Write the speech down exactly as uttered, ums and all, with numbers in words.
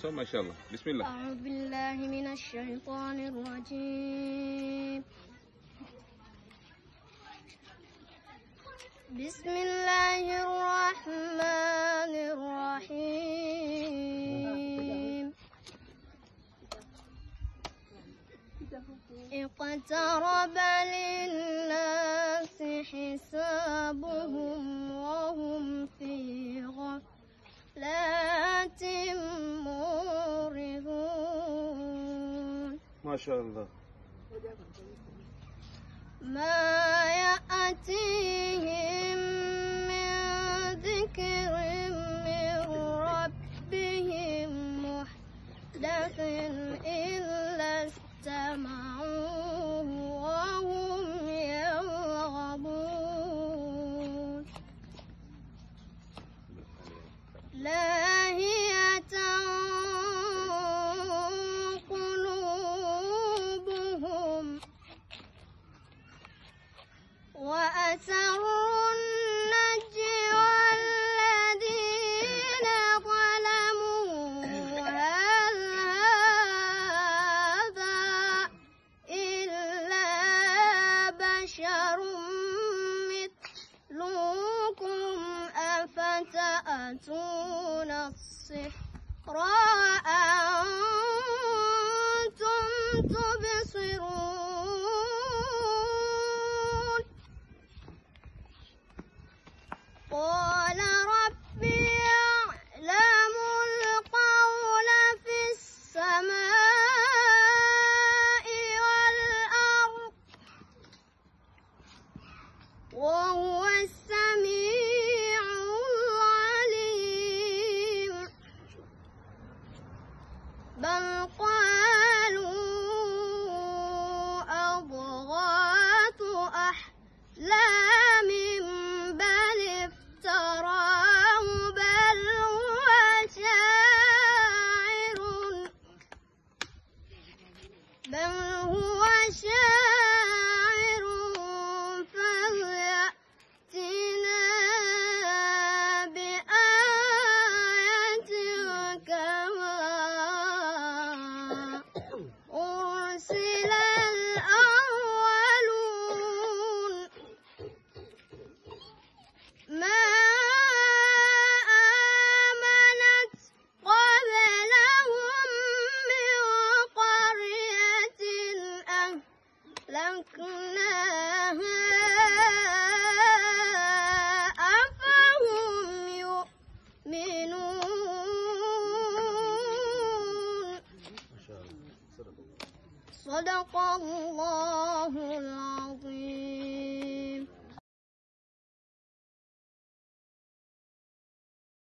ما شاء الله. بسم الله. أعوذ بالله من الشيطان الرجيم. بسم الله الرحمن الرحيم. اقترب للناس حسابهم وهم في غفلة معرضون. ما شاء الله. ما يأتيهم من ذكر من ربهم محدث إلا استمعوه وهم يرغبون. لاهية قلوبهم وأسروا النجوى الذين ظلموا هل هذا إلا بشر مثلكم أفتأتون السحر وأنتم تبصرون. قال ربي يعلم القول في السماء والأرض وهو السميع العليم. بل قالوا أضغاث أحلام بل افتراه بل هو شاعر بل هو شاعر فليأتنا بآية كما أرسل الأولون. ما آمنت قبلهم من قرية أهلكناها أفهم يؤمنون. صدق الله